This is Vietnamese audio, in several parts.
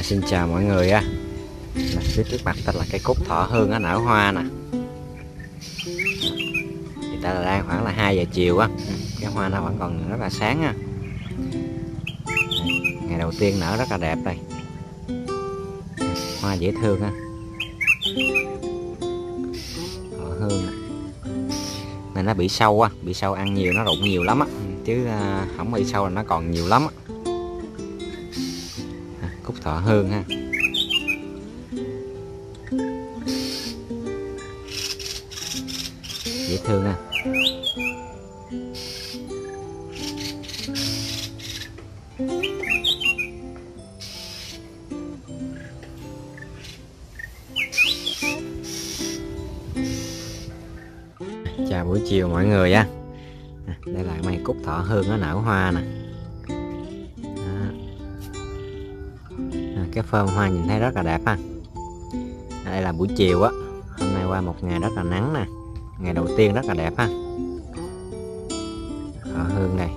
Xin chào mọi người á. Phía trước mặt ta là cây cúc thọ hương á, nở hoa nè. Thì ta là đang khoảng là 2 giờ chiều á. Cái hoa nó vẫn còn rất là sáng á. Ngày đầu tiên nở rất là đẹp đây. Hoa dễ thương á. Thọ hương này nó bị sâu á, bị sâu ăn nhiều nó rụng nhiều lắm á, chứ không bị sâu là nó còn nhiều lắm á. Cúc thọ hương ha. Dễ thương ha. Chào buổi chiều mọi người á. Đây là mấy cúc thọ hương nó nở hoa nè. Cái phơm hoa nhìn thấy rất là đẹp ha. Đây là buổi chiều á. Hôm nay qua một ngày rất là nắng nè. Ngày đầu tiên rất là đẹp ha. Thọ hương đây.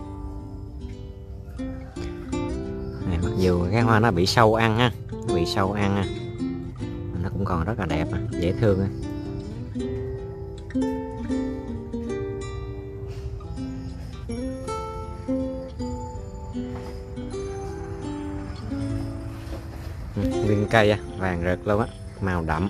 Này, mặc dù cái hoa nó bị sâu ăn ha, bị sâu ăn ha, nó cũng còn rất là đẹp ha, dễ thương ha. Viên cây á, vàng rực luôn á, màu đậm.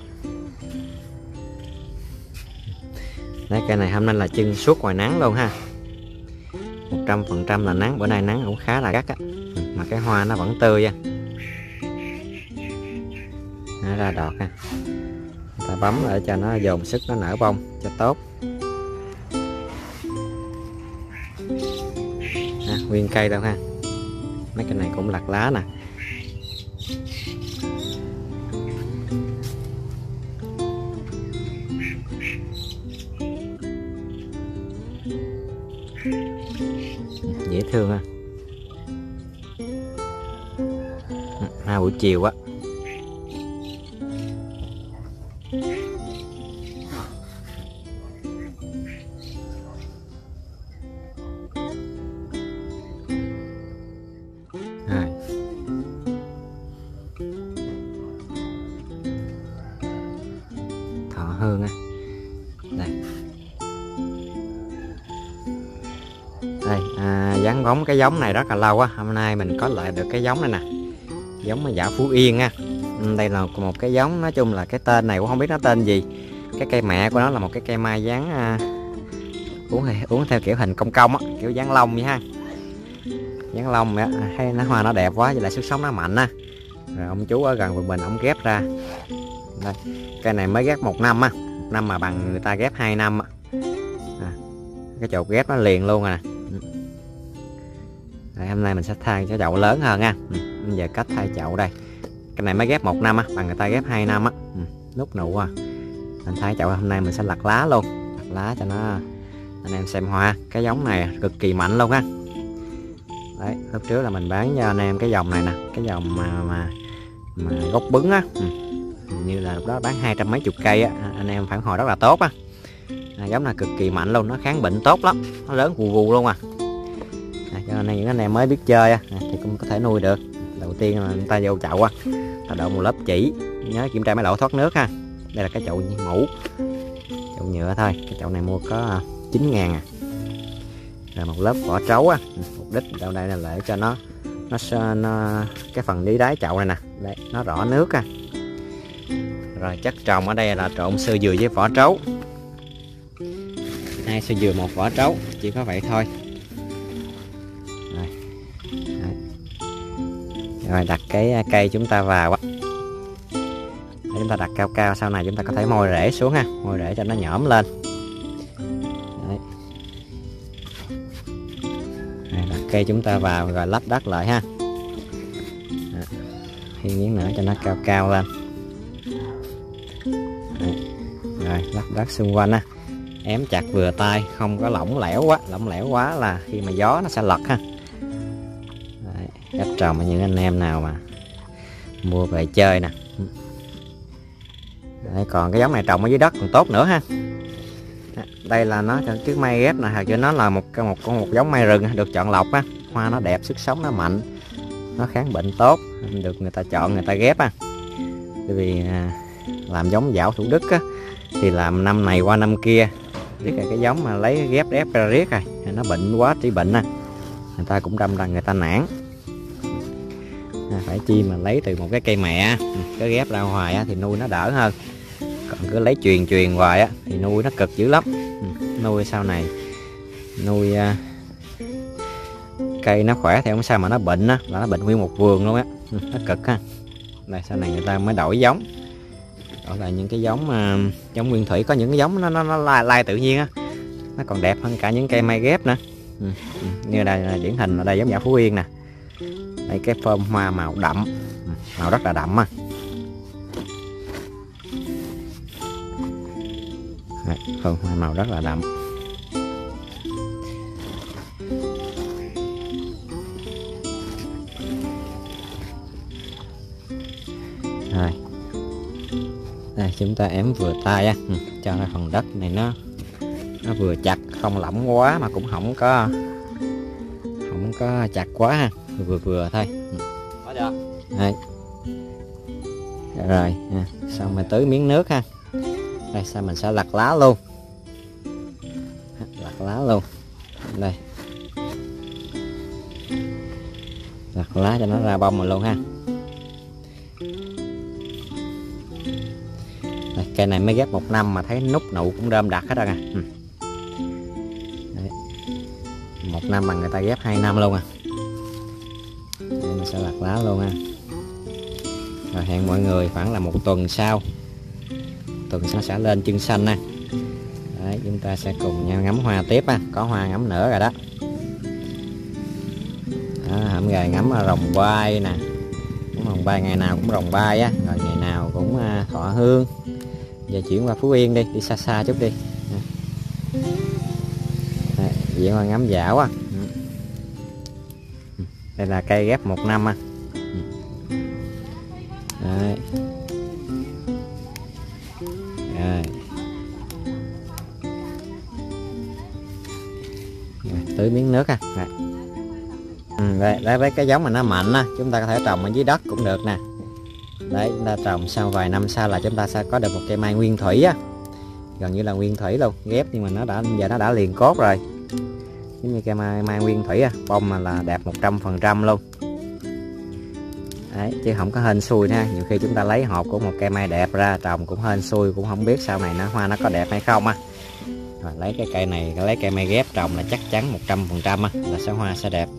Đấy, cây này hôm nay là trưng suốt ngoài nắng luôn ha, 100% là nắng. Bữa nay nắng cũng khá là gắt á, mà cái hoa nó vẫn tươi á. Nó ra đọt ha, ta bấm để cho nó dồn sức nó nở bông cho tốt. Nguyên cây đâu ha. Mấy cái này cũng lặt lá nè. Dễ thương ha. Hoa buổi chiều á. Thọ hương á. Đây. Đây, dán bóng cái giống này rất là lâu á. Hôm nay mình có lại được cái giống này nè. Giống mà dạ Phú Yên á. Đây là một cái giống, nói chung là cái tên này cũng không biết nó tên gì. Cái cây mẹ của nó là một cái cây mai dán uống theo kiểu hình cong cong á, kiểu dán lông vậy ha. Dán lông vậy á, hay nó hoa nó đẹp quá, với lại sức sống nó mạnh á. Rồi ông chú ở gần mình ông ghép ra. Đây, cây này mới ghép 1 năm á, 1 năm mà bằng người ta ghép 2 năm á. Cái chậu ghép nó liền luôn à. Đây, hôm nay mình sẽ thay cái chậu lớn hơn nha. Bây giờ cách thay chậu đây. Cái này mới ghép 1 năm á, bằng người ta ghép 2 năm á. Nút nụ à. Mình thay chậu hôm nay mình sẽ lặt lá luôn, lặt lá cho nó anh em xem hoa. Cái giống này cực kỳ mạnh luôn á. Đấy, lúc trước là mình bán cho anh em cái dòng này nè, cái dòng mà gốc bứng á. Như là lúc đó bán 200 mấy chục cây á, anh em phản hồi rất là tốt á. Giống này cực kỳ mạnh luôn, nó kháng bệnh tốt lắm, nó lớn vù vù luôn à. Cho nên những anh em mới biết chơi á, thì cũng có thể nuôi được. Đầu tiên là người ta vô chậu á, ta đậu một lớp chỉ, nhớ kiểm tra mấy lỗ thoát nước ha. Đây là cái chậu mũ, chậu nhựa thôi. Cái chậu này mua có 9.000 à. Rồi một lớp vỏ trấu á, mục đích đâu đây là để cho nó cái phần dưới đáy chậu này nè, đây nó rõ nước á. Rồi chất trồng ở đây là trộn sơ dừa với vỏ trấu. 2 sơ dừa 1 vỏ trấu, chỉ có vậy thôi. Rồi đặt cái cây chúng ta vào á. Chúng ta đặt cao cao, sau này chúng ta có thể môi rễ xuống ha, môi rễ cho nó nhõm lên. Đấy. Đặt cây chúng ta vào rồi lắp đất lại ha. Thêm miếng nữa cho nó cao cao lên. Đấy. Rồi lắp đất xung quanh á, ém chặt vừa tay, không có lỏng lẻo quá là khi mà gió nó sẽ lật ha. Đấy, cách trồng cho những anh em nào mà mua về chơi nè. Đấy, còn cái giống này trồng ở dưới đất còn tốt nữa ha. Đây là nó trước mai ghép nè, chứ nó là một giống mai rừng được chọn lọc á. Hoa nó đẹp, sức sống nó mạnh, nó kháng bệnh tốt, được người ta chọn người ta ghép á. Bởi vì làm giống dảo Thủ Đức á, thì làm năm này qua năm kia, riết là cái giống mà lấy ghép ép ra riết rồi nó bệnh quá trị bệnh á, người ta cũng đâm ra người ta nản. Phải chi mà lấy từ một cái cây mẹ, cái ghép ra hoài á, thì nuôi nó đỡ hơn. Còn cứ lấy truyền hoài á, thì nuôi nó cực dữ lắm. Nuôi sau này nuôi cây nó khỏe thì không sao, mà nó bệnh á là nó bệnh nguyên một vườn luôn á, nó cực ha. Đây sau này người ta mới đổi giống, đó là những cái giống giống nguyên thủy. Có những cái giống nó lai tự nhiên á, nó còn đẹp hơn cả những cây mai ghép nữa. Như đây là điển hình ở đây giống dạo Phú Yên nè. Đây cái phơm hoa màu đậm, màu rất là đậm á. Phơm hoa màu rất là đậm. Rồi đây chúng ta ém vừa tay á, cho ra phần đất này nó vừa chặt, không lỏng quá mà cũng không có chặt quá ha, vừa thôi. Đây. Rồi xong rồi tưới miếng nước ha. Đây sau mình sẽ lặt lá luôn, đây lặt lá cho nó ra bông rồi luôn ha. Đây, cây này mới ghép 1 năm mà thấy nút nụ cũng đơm đặc hết rồi nè. 1 năm mà người ta ghép 2 năm luôn à. Đây, mình sẽ lặt lá luôn ha. Rồi hẹn mọi người khoảng là 1 tuần sau, nó sẽ lên chân xanh nè. Đấy, chúng ta sẽ cùng nhau ngắm hoa tiếp á, có hoa ngắm nữa rồi đó. Hổm gầy ngắm rồng bay nè, rồng bay ngày nào cũng rồng bay á, rồi ngày nào cũng thọ hương. Giờ chuyển qua Phú Yên đi xa xa chút đi. Chuyển qua ngắm dảo á. Đây là cây ghép 1 năm á. Đấy. Rồi, tưới miếng nước ha. Đây với cái giống mà nó mạnh á, chúng ta có thể trồng ở dưới đất cũng được nè. Đấy, chúng ta trồng sau vài năm sau là chúng ta sẽ có được một cây mai nguyên thủy á, gần như là nguyên thủy luôn, ghép nhưng mà giờ nó đã liền cốt rồi, giống như cây mai nguyên thủy á, bông mà là đẹp 100% luôn. Đấy, chứ không có hên xui ha. Nhiều khi chúng ta lấy hộp của một cây mai đẹp ra trồng cũng hên xui, cũng không biết sau này hoa nó có đẹp hay không á. Rồi lấy cái cây này, lấy cây mai ghép trồng là chắc chắn 100% á, là hoa sẽ đẹp.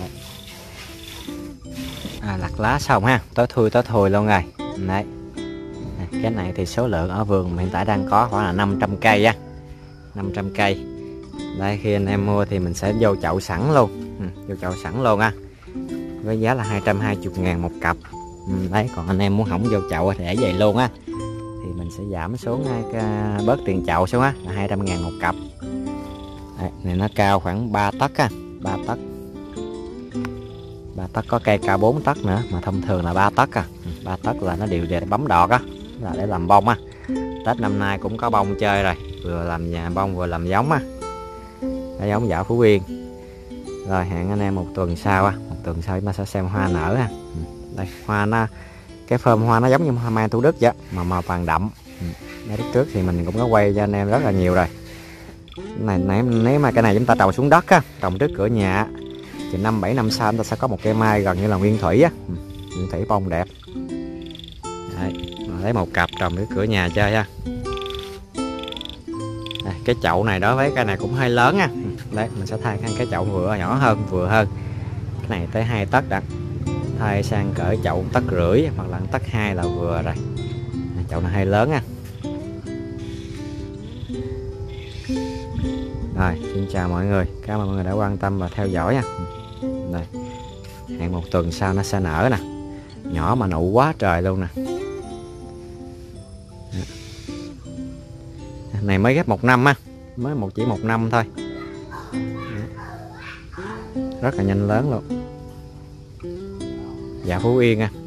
Lặt lá xong ha, tối thui luôn rồi. Đấy. Cái này thì số lượng ở vườn hiện tại đang có khoảng là 500 cây á, 500 cây. Đây khi anh em mua thì mình sẽ vô chậu sẵn luôn, á, với giá là 220.000 một cặp. Đấy, còn anh em muốn không vô chậu thì để vậy luôn á, thì mình sẽ giảm xuống bớt tiền chậu xuống á, là 200.000 một cặp. Đấy, này nó cao khoảng 3 tấc á, 3 tấc. 3 tấc, có cây cao 4 tấc nữa, mà thông thường là 3 tấc à. 3 tấc là nó đều để bấm đọt á, là để làm bông á. Tết năm nay cũng có bông chơi rồi, vừa làm nhà bông vừa làm giống á, cái giống dạo Phú Yên. Rồi hẹn anh em 1 tuần sau á, 1 tuần sau chúng ta sẽ xem hoa nở ha. Đây hoa nó, cái phơm hoa nó giống như hoa mai Thủ Đức vậy, mà màu vàng đậm. Lúc trước thì mình cũng có quay cho anh em rất là nhiều rồi. Nếu mà cái này chúng ta trồng xuống đất á, trồng trước cửa nhà, thì 5-7 năm sau chúng ta sẽ có một cây mai gần như là nguyên thủy á, nguyên thủy bông đẹp. Đấy, lấy một cặp trồng trước cửa nhà chơi ha. Đây, cái chậu này đối với cây này cũng hơi lớn á. Đấy, mình sẽ thay cái chậu vừa nhỏ hơn, vừa hơn. Cái này tới 2 tấc đó, thay sang cỡ chậu 1,5 tấc hoặc là 1,2 tấc là vừa rồi. Chậu này hơi lớn á. Rồi, xin chào mọi người, cảm ơn mọi người đã quan tâm và theo dõi nha. Đây, hẹn 1 tuần sau nó sẽ nở nè, nhỏ mà nụ quá trời luôn nè. Này mới ghép 1 năm á, chỉ 1 năm thôi, rất là nhanh lớn luôn. Dạ Phú Yên á.